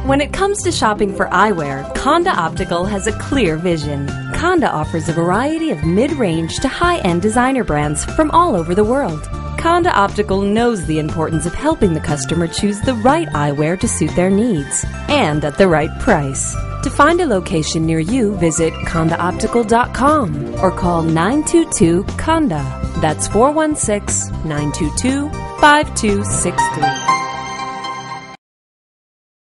When it comes to shopping for eyewear, Conda Optical has a clear vision. Conda offers a variety of mid-range to high-end designer brands from all over the world. Conda Optical knows the importance of helping the customer choose the right eyewear to suit their needs and at the right price. To find a location near you, visit condaoptical.com or call 922-CONDA. That's 416-922-5263.